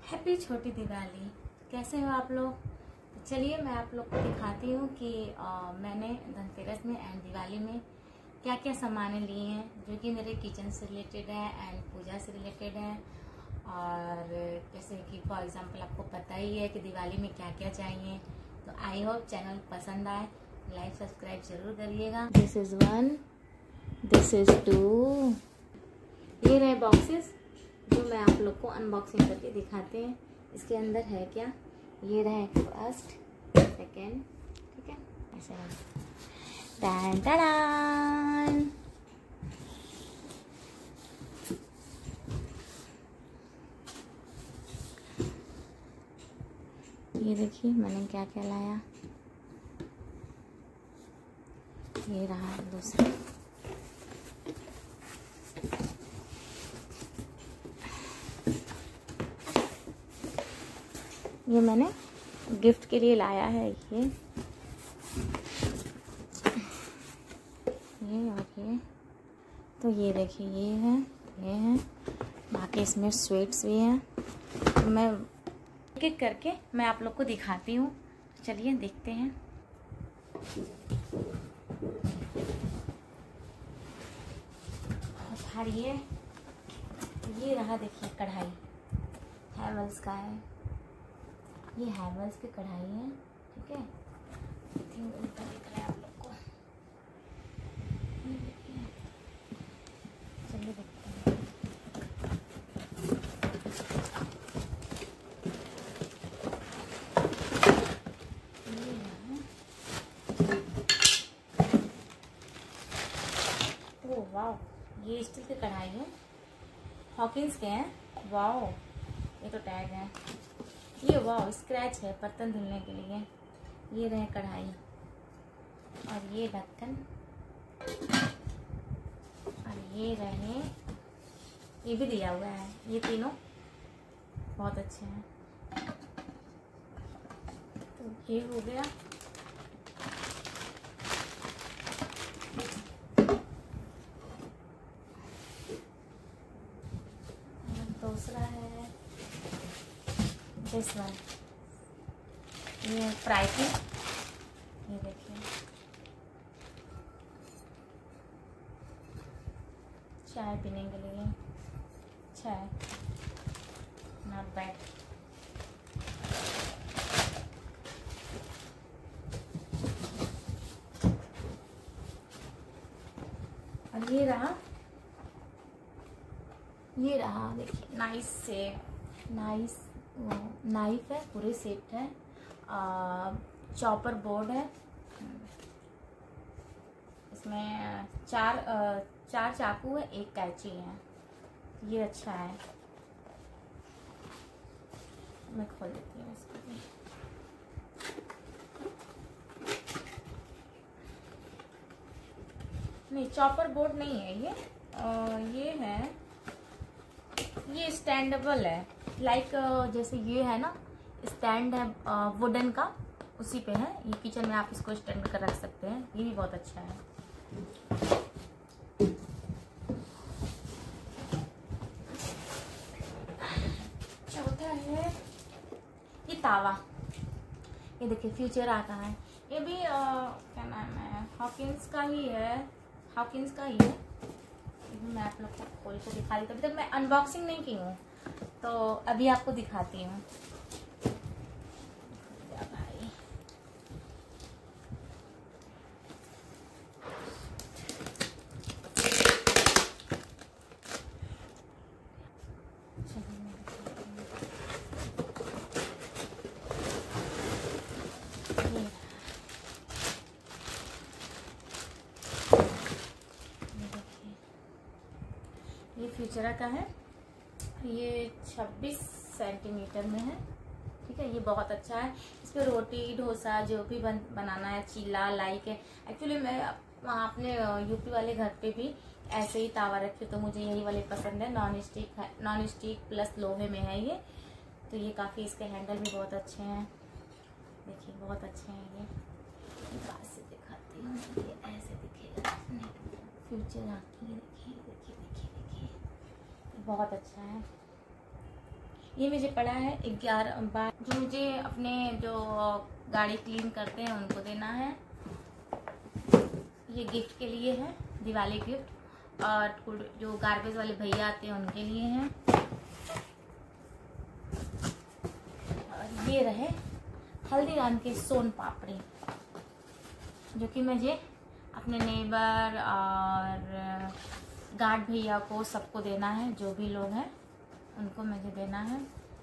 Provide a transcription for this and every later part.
Happy छोटी दिवाली। कैसे हो आप लोग? तो चलिए मैं आप लोग को दिखाती हूँ कि मैंने धनतेरस में एंड दिवाली में क्या क्या सामान लिए हैं जो कि मेरे किचन से रिलेटेड है एंड पूजा से रिलेटेड है। और जैसे कि फॉर एग्जांपल आपको पता ही है कि दिवाली में क्या क्या चाहिए। तो आई होप चैनल पसंद आए, लाइक सब्सक्राइब जरूर करिएगा। This is 1, this is 2। ये रहे बॉक्सेस जो मैं आप लोग को अनबॉक्सिंग करके दिखाते हैं इसके अंदर है क्या। ये रहे फर्स्ट, सेकेंड, ठीक है, ऐसे टन टन। ये देखिए मैंने क्या क्या लाया। ये रहा दूसरा। ये मैंने गिफ्ट के लिए लाया है। ये और ये तो ये देखिए ये है। बाकी इसमें स्वीट्स भी हैं। तो मैं एक एक करके मैं आप लोग को दिखाती हूँ। चलिए देखते हैं। उठाइए। ये रहा देखिए कढ़ाई, हैवेल्स का है। ये हैवेल्स की कढ़ाई है, ठीक है। ऊपर दिख रहा है आप लोग को। चलिए देखते हैं। ओह वाह, ये स्टील की कढ़ाई है, हॉकिंस के हैं। वाह, ये तो टैग है। ये वाह स्क्रैच है बर्तन धुलने के लिए। ये रहे कढ़ाई और ये ढक्कन और ये रहे, ये भी दिया हुआ है। ये तीनों बहुत अच्छे हैं। तो ये हो गया। दूसरा है दिस वन, ये फ्राई की। ये देखिए चाय पीने के लिए, चाय नॉट बैड। और ये रहा देखिए नाइस से नाइस नाइफ है, पूरे सेट है। चॉपर बोर्ड है। इसमें चार चाकू है, एक कैंची है। ये अच्छा है। मैं खोल देती हूँ इसको भी। नहीं चॉपर बोर्ड नहीं है ये है, ये स्टैंडेबल है। लाइक जैसे ये है ना, स्टैंड है वुडन का, उसी पे है। ये किचन में आप इसको स्टैंड कर रख सकते हैं। ये भी बहुत अच्छा है। चौथा है ये तावा। ये देखिए फ्यूचर आता है। ये भी क्या नाम है, हॉकिंस का ही है। मैं आप लोग को खोल के दिखा दी। अभी तक मैं अनबॉक्सिंग नहीं की हूँ, तो अभी आपको दिखाती हूँ। ये फ्यूचरा का है। ये 26 सेंटीमीटर में है, ठीक है। ये बहुत अच्छा है। इस पर रोटी डोसा जो भी बनाना है, चीला लाइक है। एक्चुअली मैं वहाँ अपने यूपी वाले घर पे भी ऐसे ही तावा रखी, तो मुझे यही वाले पसंद है। नॉन स्टिक प्लस लोहे में है ये। तो ये काफ़ी, इसके हैंडल भी बहुत अच्छे हैं। देखिए बहुत अच्छे हैं ये। पास से दिखाती हूँ। ये ऐसे दिखेगा फ्यूचर आती है। देखिए बहुत अच्छा है। ये मुझे पड़ा है 11 बार, जो मुझे अपने जो गाड़ी क्लीन करते हैं उनको देना है। ये गिफ्ट के लिए है, दिवाली गिफ्ट। और जो गार्बेज वाले भैया आते हैं उनके लिए हैं। और ये रहे हल्दीराम के सोन पापड़ी, जो कि मुझे अपने नेबर और गार्ड भैया को सबको देना है, जो भी लोग हैं उनको मुझे देना है।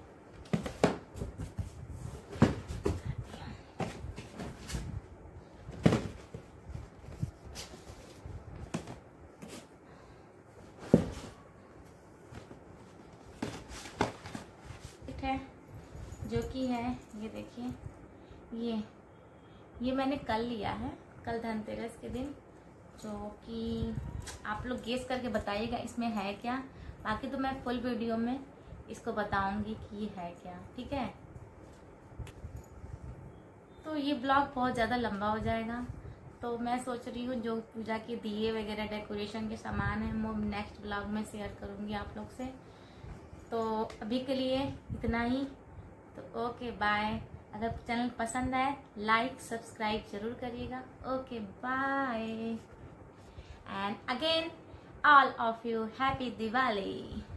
है जो कि है, ये देखिए, ये मैंने कल लिया है, कल धनतेरस के दिन, जो कि आप लोग गेस करके बताइएगा इसमें है क्या। बाकी तो मैं फुल वीडियो में इसको बताऊंगी कि ये है क्या, ठीक है। तो ये ब्लॉग बहुत ज़्यादा लंबा हो जाएगा, तो मैं सोच रही हूँ जो पूजा के दिए वगैरह डेकोरेशन के सामान है वो नेक्स्ट ब्लॉग में शेयर करूँगी आप लोग से। तो अभी के लिए इतना ही, तो ओके बाय। अगर चैनल पसंद आए लाइक सब्सक्राइब जरूर करिएगा। Okay bye, and again all of you happy Diwali.